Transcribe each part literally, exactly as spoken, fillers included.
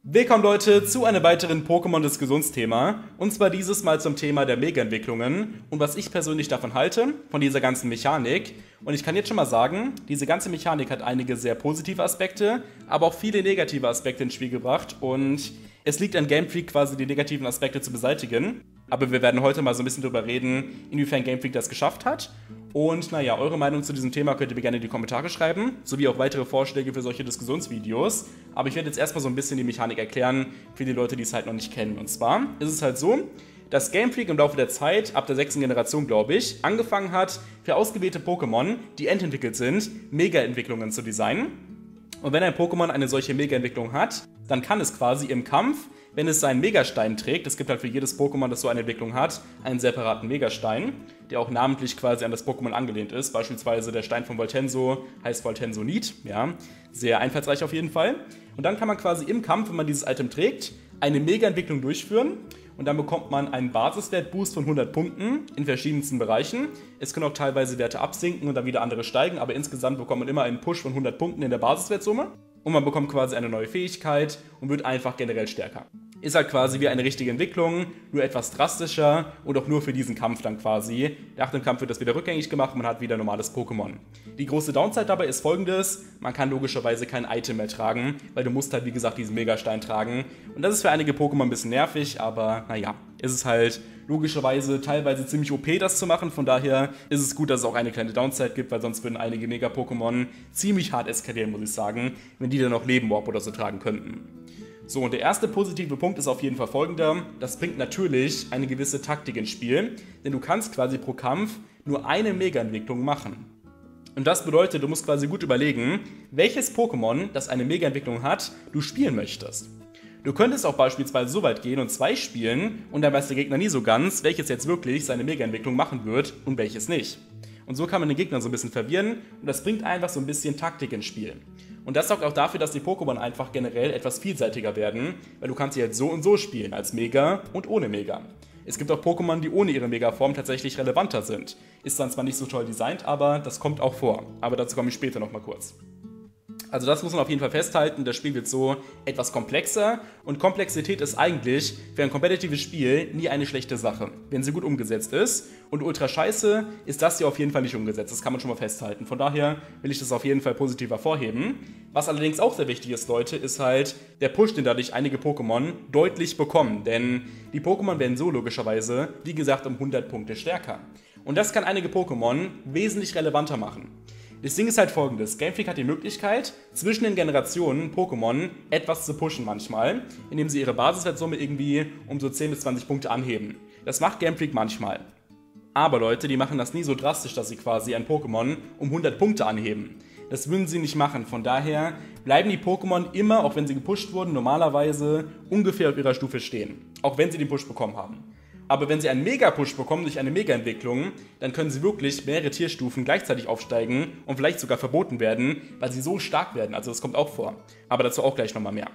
Willkommen Leute zu einem weiteren Pokémon-Diskussionsthema, und zwar dieses Mal zum Thema der Mega-Entwicklungen und was ich persönlich davon halte, von dieser ganzen Mechanik. Und ich kann jetzt schon mal sagen, diese ganze Mechanik hat einige sehr positive Aspekte, aber auch viele negative Aspekte ins Spiel gebracht, und es liegt an Game Freak quasi die negativen Aspekte zu beseitigen. Aber wir werden heute mal so ein bisschen darüber reden, inwiefern Game Freak das geschafft hat. Und naja, eure Meinung zu diesem Thema könnt ihr mir gerne in die Kommentare schreiben, sowie auch weitere Vorschläge für solche Diskussionsvideos. Aber ich werde jetzt erstmal so ein bisschen die Mechanik erklären für die Leute, die es halt noch nicht kennen. Und zwar ist es halt so, dass Game Freak im Laufe der Zeit, ab der sechsten Generation glaube ich, angefangen hat, für ausgewählte Pokémon, die endentwickelt sind, Mega-Entwicklungen zu designen. Und wenn ein Pokémon eine solche Mega-Entwicklung hat, dann kann es quasi im Kampf, wenn es seinen Megastein trägt, es gibt halt für jedes Pokémon, das so eine Entwicklung hat, einen separaten Megastein, der auch namentlich quasi an das Pokémon angelehnt ist. Beispielsweise der Stein von Voltenso heißt Voltensonit, ja, sehr einfallsreich auf jeden Fall. Und dann kann man quasi im Kampf, wenn man dieses Item trägt, eine Mega-Entwicklung durchführen. Und dann bekommt man einen Basiswert-Boost von hundert Punkten in verschiedensten Bereichen. Es können auch teilweise Werte absinken und dann wieder andere steigen, aber insgesamt bekommt man immer einen Push von hundert Punkten in der Basiswertsumme. Und man bekommt quasi eine neue Fähigkeit und wird einfach generell stärker. Ist halt quasi wie eine richtige Entwicklung, nur etwas drastischer und auch nur für diesen Kampf dann quasi. Nach dem Kampf wird das wieder rückgängig gemacht und man hat wieder normales Pokémon. Die große Downside dabei ist folgendes: Man kann logischerweise kein Item mehr tragen, weil du musst halt wie gesagt diesen Megastein tragen. Und das ist für einige Pokémon ein bisschen nervig, aber naja, ist es halt logischerweise teilweise ziemlich O P, das zu machen. Von daher ist es gut, dass es auch eine kleine Downside gibt, weil sonst würden einige Mega-Pokémon ziemlich hart eskalieren, muss ich sagen, wenn die dann noch Lebenwarp oder so tragen könnten. So, und der erste positive Punkt ist auf jeden Fall folgender: Das bringt natürlich eine gewisse Taktik ins Spiel, denn du kannst quasi pro Kampf nur eine Mega-Entwicklung machen. Und das bedeutet, du musst quasi gut überlegen, welches Pokémon, das eine Mega-Entwicklung hat, du spielen möchtest. Du könntest auch beispielsweise so weit gehen und zwei spielen, und dann weiß der Gegner nie so ganz, welches jetzt wirklich seine Mega-Entwicklung machen wird und welches nicht. Und so kann man den Gegner so ein bisschen verwirren, und das bringt einfach so ein bisschen Taktik ins Spiel. Und das sorgt auch dafür, dass die Pokémon einfach generell etwas vielseitiger werden, weil du kannst sie halt so und so spielen, als Mega und ohne Mega. Es gibt auch Pokémon, die ohne ihre Mega-Form tatsächlich relevanter sind. Ist dann zwar nicht so toll designt, aber das kommt auch vor. Aber dazu komme ich später nochmal kurz. Also das muss man auf jeden Fall festhalten, das Spiel wird so etwas komplexer, und Komplexität ist eigentlich für ein kompetitives Spiel nie eine schlechte Sache, wenn sie gut umgesetzt ist, und ultra scheiße ist das hier auf jeden Fall nicht umgesetzt, das kann man schon mal festhalten. Von daher will ich das auf jeden Fall positiv hervorheben. Was allerdings auch sehr wichtig ist, Leute, ist halt der Push, den dadurch einige Pokémon deutlich bekommen, denn die Pokémon werden so logischerweise, wie gesagt, um hundert Punkte stärker. Und das kann einige Pokémon wesentlich relevanter machen. Das Ding ist halt folgendes: Game Freak hat die Möglichkeit, zwischen den Generationen Pokémon etwas zu pushen manchmal, indem sie ihre Basiswertsumme irgendwie um so zehn bis zwanzig Punkte anheben. Das macht Game Freak manchmal. Aber Leute, die machen das nie so drastisch, dass sie quasi ein Pokémon um hundert Punkte anheben. Das würden sie nicht machen, von daher bleiben die Pokémon immer, auch wenn sie gepusht wurden, normalerweise ungefähr auf ihrer Stufe stehen. Auch wenn sie den Push bekommen haben. Aber wenn sie einen Mega-Push bekommen durch eine Mega-Entwicklung, dann können sie wirklich mehrere Tierstufen gleichzeitig aufsteigen und vielleicht sogar verboten werden, weil sie so stark werden. Also das kommt auch vor. Aber dazu auch gleich nochmal mehr.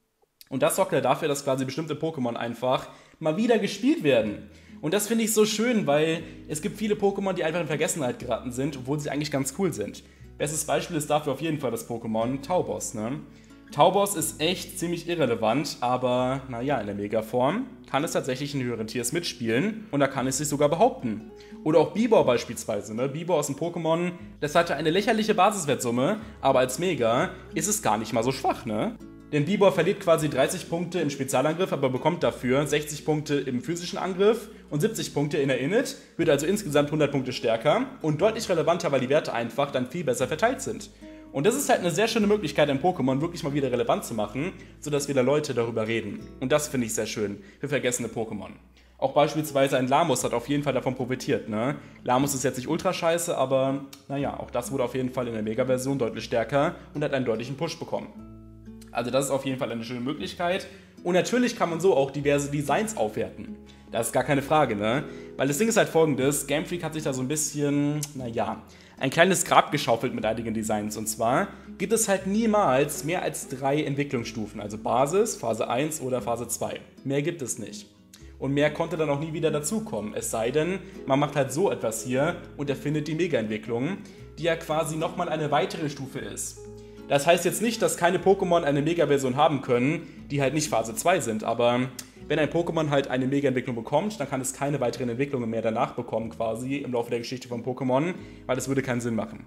Und das sorgt ja dafür, dass quasi bestimmte Pokémon einfach mal wieder gespielt werden. Und das finde ich so schön, weil es gibt viele Pokémon, die einfach in Vergessenheit geraten sind, obwohl sie eigentlich ganz cool sind. Bestes Beispiel ist dafür auf jeden Fall das Pokémon Taubos, ne? Taubos ist echt ziemlich irrelevant, aber naja, in der Mega-Form kann es tatsächlich in höheren Tiers mitspielen, und da kann es sich sogar behaupten. Oder auch Bibor beispielsweise, ne? Bibor ist ein Pokémon, das hatte eine lächerliche Basiswertsumme, aber als Mega ist es gar nicht mal so schwach, ne? Denn Bibor verliert quasi dreißig Punkte im Spezialangriff, aber bekommt dafür sechzig Punkte im physischen Angriff und siebzig Punkte in der Init, wird also insgesamt hundert Punkte stärker und deutlich relevanter, weil die Werte einfach dann viel besser verteilt sind. Und das ist halt eine sehr schöne Möglichkeit, ein Pokémon wirklich mal wieder relevant zu machen, sodass wieder Leute darüber reden. Und das finde ich sehr schön für vergessene Pokémon. Auch beispielsweise ein Lamos hat auf jeden Fall davon profitiert, ne? Lamos ist jetzt nicht ultra scheiße, aber naja, auch das wurde auf jeden Fall in der Mega-Version deutlich stärker und hat einen deutlichen Push bekommen. Also das ist auf jeden Fall eine schöne Möglichkeit. Und natürlich kann man so auch diverse Designs aufwerten. Das ist gar keine Frage, ne? Weil das Ding ist halt folgendes: Game Freak hat sich da so ein bisschen, naja, ein kleines Grab geschaufelt mit einigen Designs. Und zwar gibt es halt niemals mehr als drei Entwicklungsstufen. Also Basis, Phase eins oder Phase zwei. Mehr gibt es nicht. Und mehr konnte dann auch nie wieder dazukommen. Es sei denn, man macht halt so etwas hier und erfindet die Mega-Entwicklung, die ja quasi nochmal eine weitere Stufe ist. Das heißt jetzt nicht, dass keine Pokémon eine Mega-Version haben können, die halt nicht Phase zwei sind, aber wenn ein Pokémon halt eine Mega-Entwicklung bekommt, dann kann es keine weiteren Entwicklungen mehr danach bekommen quasi im Laufe der Geschichte von Pokémon, weil das würde keinen Sinn machen.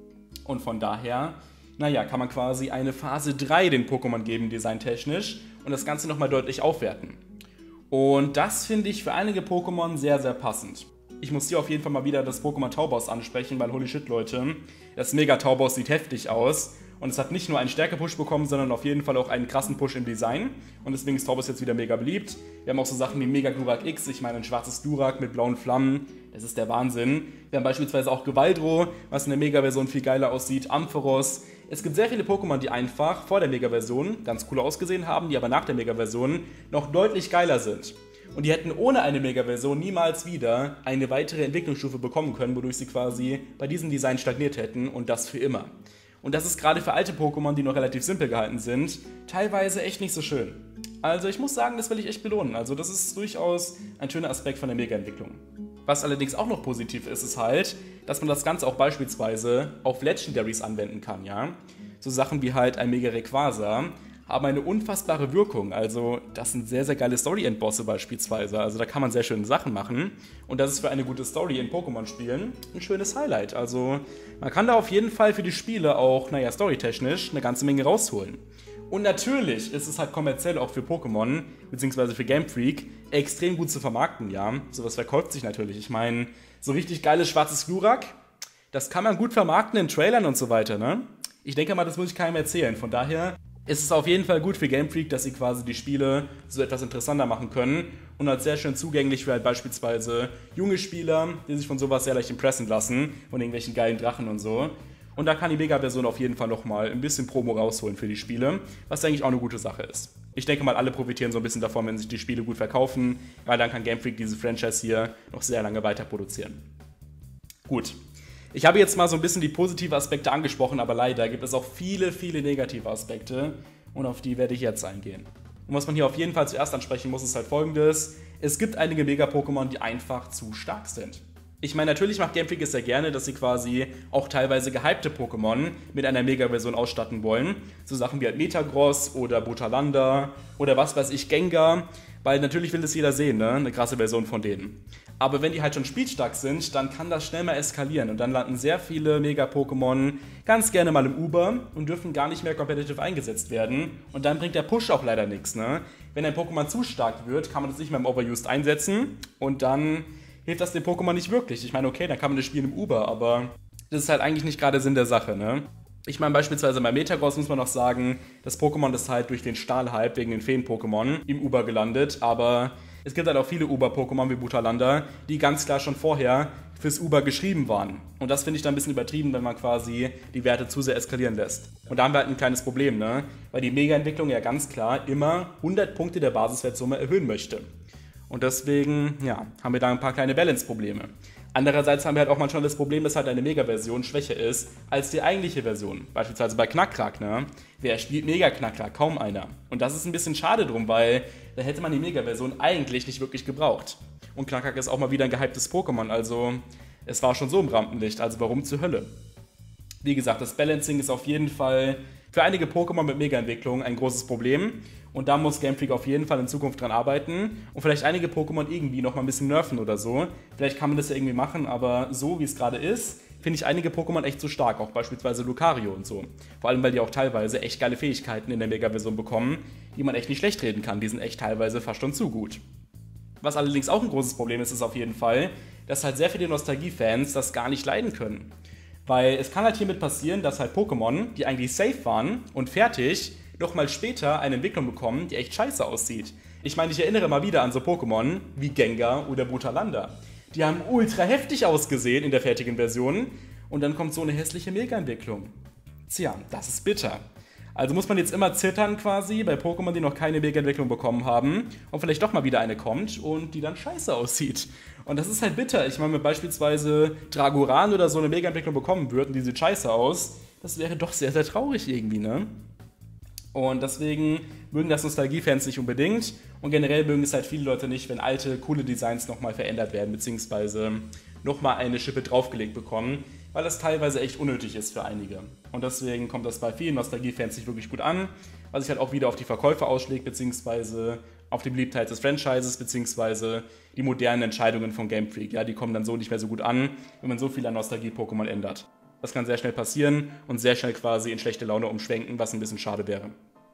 Und von daher, naja, kann man quasi eine Phase drei den Pokémon geben, designtechnisch, und das Ganze nochmal deutlich aufwerten. Und das finde ich für einige Pokémon sehr, sehr passend. Ich muss hier auf jeden Fall mal wieder das Pokémon Tauboss ansprechen, weil holy shit, Leute, das Mega-Tauboss sieht heftig aus. Und es hat nicht nur einen Stärke-Push bekommen, sondern auf jeden Fall auch einen krassen Push im Design. Und deswegen ist Tauboss jetzt wieder mega beliebt. Wir haben auch so Sachen wie Mega Glurak X, ich meine ein schwarzes Glurak mit blauen Flammen. Das ist der Wahnsinn. Wir haben beispielsweise auch Gvaldro, was in der Mega-Version viel geiler aussieht, Ampharos. Es gibt sehr viele Pokémon, die einfach vor der Mega-Version ganz cool ausgesehen haben, die aber nach der Mega-Version noch deutlich geiler sind. Und die hätten ohne eine Mega-Version niemals wieder eine weitere Entwicklungsstufe bekommen können, wodurch sie quasi bei diesem Design stagniert hätten und das für immer. Und das ist gerade für alte Pokémon, die noch relativ simpel gehalten sind, teilweise echt nicht so schön. Also ich muss sagen, das will ich echt belohnen. Also das ist durchaus ein schöner Aspekt von der Mega-Entwicklung. Was allerdings auch noch positiv ist, ist halt, dass man das Ganze auch beispielsweise auf Legendaries anwenden kann, ja. So Sachen wie halt ein Mega Rayquaza haben eine unfassbare Wirkung. Also das sind sehr, sehr geile Story-Endbosse beispielsweise. Also da kann man sehr schöne Sachen machen. Und das ist für eine gute Story in Pokémon-Spielen ein schönes Highlight. Also man kann da auf jeden Fall für die Spiele auch, naja, storytechnisch eine ganze Menge rausholen. Und natürlich ist es halt kommerziell auch für Pokémon, beziehungsweise für Game Freak, extrem gut zu vermarkten, ja. Sowas verkauft sich natürlich. Ich meine, so richtig geiles schwarzes Glurak, das kann man gut vermarkten in Trailern und so weiter, ne? Ich denke mal, das muss ich keinem erzählen. Von daher ist es auf jeden Fall gut für Game Freak, dass sie quasi die Spiele so etwas interessanter machen können und halt sehr schön zugänglich für halt beispielsweise junge Spieler, die sich von sowas sehr leicht impressen lassen, von irgendwelchen geilen Drachen und so. Und da kann die Mega-Version auf jeden Fall nochmal ein bisschen Promo rausholen für die Spiele, was eigentlich auch eine gute Sache ist. Ich denke mal, alle profitieren so ein bisschen davon, wenn sich die Spiele gut verkaufen, weil dann kann Game Freak diese Franchise hier noch sehr lange weiter produzieren. Gut. Ich habe jetzt mal so ein bisschen die positiven Aspekte angesprochen, aber leider gibt es auch viele, viele negative Aspekte und auf die werde ich jetzt eingehen. Und was man hier auf jeden Fall zuerst ansprechen muss, ist halt folgendes: Es gibt einige Mega-Pokémon, die einfach zu stark sind. Ich meine, natürlich macht Game Freak es sehr gerne, dass sie quasi auch teilweise gehypte Pokémon mit einer Mega-Version ausstatten wollen. So Sachen wie halt Metagross oder Botalanda oder was weiß ich, Gengar. Weil natürlich will das jeder sehen, ne? Eine krasse Version von denen. Aber wenn die halt schon spielstark sind, dann kann das schnell mal eskalieren. Und dann landen sehr viele Mega-Pokémon ganz gerne mal im Uber und dürfen gar nicht mehr competitive eingesetzt werden. Und dann bringt der Push auch leider nichts, ne? Wenn ein Pokémon zu stark wird, kann man das nicht mehr im Overused einsetzen. Und dann hilft das dem Pokémon nicht wirklich. Ich meine, okay, dann kann man das spielen im Uber, aber das ist halt eigentlich nicht gerade Sinn der Sache, ne? Ich meine, beispielsweise bei Metagross muss man noch sagen, das Pokémon ist halt durch den Stahl-Hype wegen den Feen-Pokémon im Uber gelandet, aber es gibt halt auch viele Uber-Pokémon wie Botalanda, die ganz klar schon vorher fürs Uber geschrieben waren. Und das finde ich dann ein bisschen übertrieben, wenn man quasi die Werte zu sehr eskalieren lässt. Und da haben wir halt ein kleines Problem, ne? Weil die Mega-Entwicklung ja ganz klar immer hundert Punkte der Basiswertsumme erhöhen möchte. Und deswegen, ja, haben wir da ein paar kleine Balance-Probleme. Andererseits haben wir halt auch manchmal das Problem, dass halt eine Mega-Version schwächer ist als die eigentliche Version. Beispielsweise bei Knackrack, ne? Wer spielt Mega-Knackrack? Kaum einer. Und das ist ein bisschen schade drum, weil da hätte man die Mega-Version eigentlich nicht wirklich gebraucht. Und Knackrack ist auch mal wieder ein gehyptes Pokémon, also es war schon so im Rampenlicht, also warum zur Hölle? Wie gesagt, das Balancing ist auf jeden Fall für einige Pokémon mit Mega-Entwicklung ein großes Problem. Und da muss Game Freak auf jeden Fall in Zukunft dran arbeiten und vielleicht einige Pokémon irgendwie noch mal ein bisschen nerven oder so. Vielleicht kann man das ja irgendwie machen, aber so wie es gerade ist, finde ich einige Pokémon echt zu stark, auch beispielsweise Lucario und so. Vor allem, weil die auch teilweise echt geile Fähigkeiten in der Mega-Version bekommen, die man echt nicht schlecht reden kann. Die sind echt teilweise fast schon zu gut. Was allerdings auch ein großes Problem ist, ist auf jeden Fall, dass halt sehr viele Nostalgie-Fans das gar nicht leiden können. Weil es kann halt hiermit passieren, dass halt Pokémon, die eigentlich safe waren und fertig, noch mal später eine Entwicklung bekommen, die echt scheiße aussieht. Ich meine, ich erinnere mal wieder an so Pokémon wie Gengar oder Botalanda. Die haben ultra heftig ausgesehen in der fertigen Version und dann kommt so eine hässliche Mega-Entwicklung. Tja, das ist bitter. Also muss man jetzt immer zittern quasi bei Pokémon, die noch keine Mega-Entwicklung bekommen haben und vielleicht doch mal wieder eine kommt und die dann scheiße aussieht. Und das ist halt bitter. Ich meine, wenn beispielsweise Dragoran oder so eine Mega-Entwicklung bekommen würden, die sieht scheiße aus, das wäre doch sehr, sehr traurig irgendwie, ne? Und deswegen mögen das Nostalgie-Fans nicht unbedingt und generell mögen es halt viele Leute nicht, wenn alte, coole Designs nochmal verändert werden, beziehungsweise nochmal eine Schippe draufgelegt bekommen. weil das teilweise echt unnötig ist für einige. Und deswegen kommt das bei vielen Nostalgie-Fans nicht wirklich gut an, was sich halt auch wieder auf die Verkäufe ausschlägt, beziehungsweise auf die Beliebtheit des Franchises, beziehungsweise die modernen Entscheidungen von Game Freak. Ja, die kommen dann so nicht mehr so gut an, wenn man so viel an Nostalgie-Pokémon ändert. Das kann sehr schnell passieren und sehr schnell quasi in schlechte Laune umschwenken, was ein bisschen schade wäre.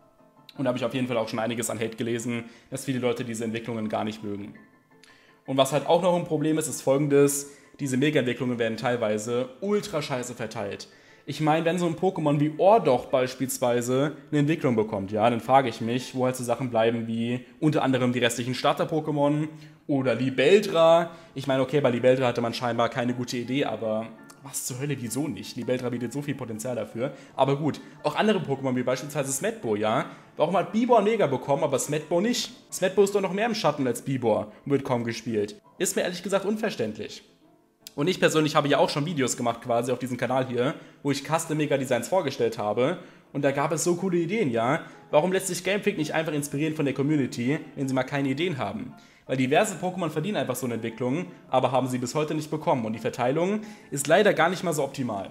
Und da habe ich auf jeden Fall auch schon einiges an Hate gelesen, dass viele Leute diese Entwicklungen gar nicht mögen. Und was halt auch noch ein Problem ist, ist folgendes: Diese Mega-Entwicklungen werden teilweise ultra scheiße verteilt. Ich meine, wenn so ein Pokémon wie Ordoch beispielsweise eine Entwicklung bekommt, ja, dann frage ich mich, wo halt so Sachen bleiben wie unter anderem die restlichen Starter-Pokémon oder Libeldra. Ich meine, okay, bei Libeldra hatte man scheinbar keine gute Idee, aber was zur Hölle, wieso nicht? Libeldra bietet so viel Potenzial dafür. Aber gut, auch andere Pokémon wie beispielsweise Smetbo, ja? Warum hat Bibor Mega bekommen, aber Smetbo nicht? Smetbo ist doch noch mehr im Schatten als Bibor und wird kaum gespielt. Ist mir ehrlich gesagt unverständlich. Und ich persönlich habe ja auch schon Videos gemacht quasi auf diesem Kanal hier, wo ich Custom Mega Designs vorgestellt habe. Und da gab es so coole Ideen, ja? Warum lässt sich Game Freak nicht einfach inspirieren von der Community, wenn sie mal keine Ideen haben? Weil diverse Pokémon verdienen einfach so eine Entwicklung, aber haben sie bis heute nicht bekommen. Und die Verteilung ist leider gar nicht mal so optimal.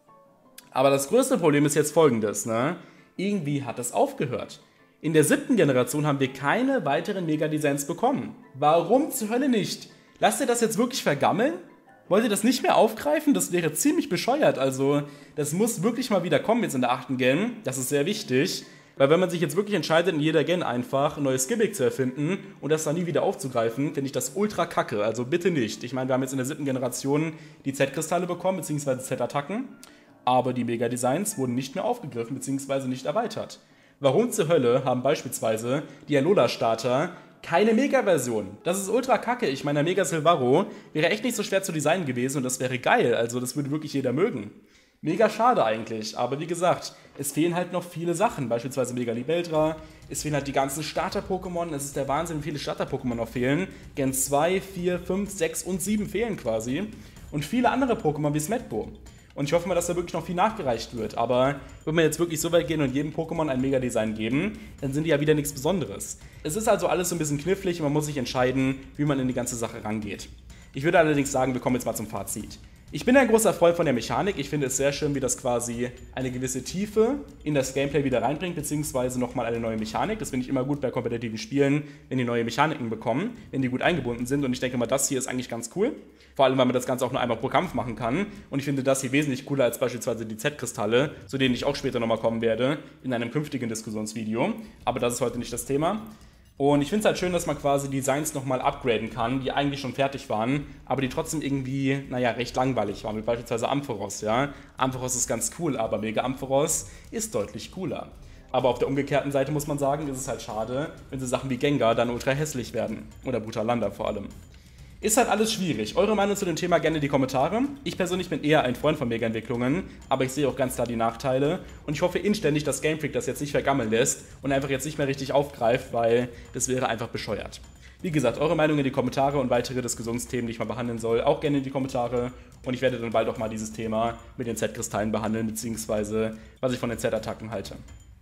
Aber das größte Problem ist jetzt folgendes, ne? Irgendwie hat es aufgehört. In der siebten Generation haben wir keine weiteren Mega-Designs bekommen. Warum zur Hölle nicht? Lasst ihr das jetzt wirklich vergammeln? Wollt ihr das nicht mehr aufgreifen? Das wäre ziemlich bescheuert. Also, das muss wirklich mal wieder kommen jetzt in der achten Gen. Das ist sehr wichtig. Weil wenn man sich jetzt wirklich entscheidet, in jeder Gen einfach ein neues Gimmick zu erfinden und das dann nie wieder aufzugreifen, finde ich das ultra kacke. Also bitte nicht. Ich meine, wir haben jetzt in der siebten Generation die Z-Kristalle bekommen, beziehungsweise Z-Attacken. Aber die Mega-Designs wurden nicht mehr aufgegriffen, beziehungsweise nicht erweitert. Warum zur Hölle haben beispielsweise die Alola-Starter keine Mega-Version? Das ist ultra kacke. Ich meine, der Mega Silvaro wäre echt nicht so schwer zu designen gewesen und das wäre geil. Also das würde wirklich jeder mögen. Mega schade eigentlich, aber wie gesagt, es fehlen halt noch viele Sachen, beispielsweise Mega Libeldra, es fehlen halt die ganzen Starter-Pokémon, es ist der Wahnsinn, wie viele Starter-Pokémon noch fehlen. Gen zwei, vier, fünf, sechs und sieben fehlen quasi und viele andere Pokémon wie Smetbo. Und ich hoffe mal, dass da wirklich noch viel nachgereicht wird, aber wenn wir jetzt wirklich so weit gehen und jedem Pokémon ein Mega-Design geben, dann sind die ja wieder nichts Besonderes. Es ist also alles so ein bisschen knifflig und man muss sich entscheiden, wie man in die ganze Sache rangeht. Ich würde allerdings sagen, wir kommen jetzt mal zum Fazit. Ich bin ein großer Freund von der Mechanik. Ich finde es sehr schön, wie das quasi eine gewisse Tiefe in das Gameplay wieder reinbringt, beziehungsweise nochmal eine neue Mechanik. Das finde ich immer gut bei kompetitiven Spielen, wenn die neue Mechaniken bekommen, wenn die gut eingebunden sind. Und ich denke mal, das hier ist eigentlich ganz cool. Vor allem, weil man das Ganze auch nur einmal pro Kampf machen kann. Und ich finde das hier wesentlich cooler als beispielsweise die Z-Kristalle, zu denen ich auch später nochmal kommen werde, in einem künftigen Diskussionsvideo. Aber das ist heute nicht das Thema. Und ich finde es halt schön, dass man quasi Designs nochmal upgraden kann, die eigentlich schon fertig waren, aber die trotzdem irgendwie, naja, recht langweilig waren, wie beispielsweise Ampharos, ja. Ampharos ist ganz cool, aber Mega Ampharos ist deutlich cooler. Aber auf der umgekehrten Seite muss man sagen, ist es halt schade, wenn so Sachen wie Gengar dann ultra hässlich werden. Oder Butalanda vor allem. Ist halt alles schwierig. Eure Meinung zu dem Thema gerne in die Kommentare. Ich persönlich bin eher ein Freund von Mega-Entwicklungen, aber ich sehe auch ganz klar die Nachteile. Und ich hoffe inständig, dass Game Freak das jetzt nicht vergammeln lässt und einfach jetzt nicht mehr richtig aufgreift, weil das wäre einfach bescheuert. Wie gesagt, eure Meinung in die Kommentare und weitere Diskussionsthemen, die ich mal behandeln soll, auch gerne in die Kommentare. Und ich werde dann bald auch mal dieses Thema mit den Z-Kristallen behandeln, beziehungsweise was ich von den Z-Attacken halte.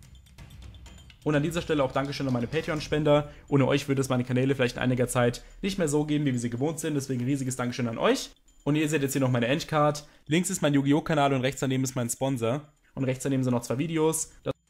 Und an dieser Stelle auch Dankeschön an meine Patreon-Spender. Ohne euch würde es meine Kanäle vielleicht in einiger Zeit nicht mehr so geben, wie wir sie gewohnt sind. Deswegen riesiges Dankeschön an euch. Und ihr seht jetzt hier noch meine Endcard. Links ist mein Yu-Gi-Oh! Kanal und rechts daneben ist mein Sponsor. Und rechts daneben sind noch zwei Videos. Das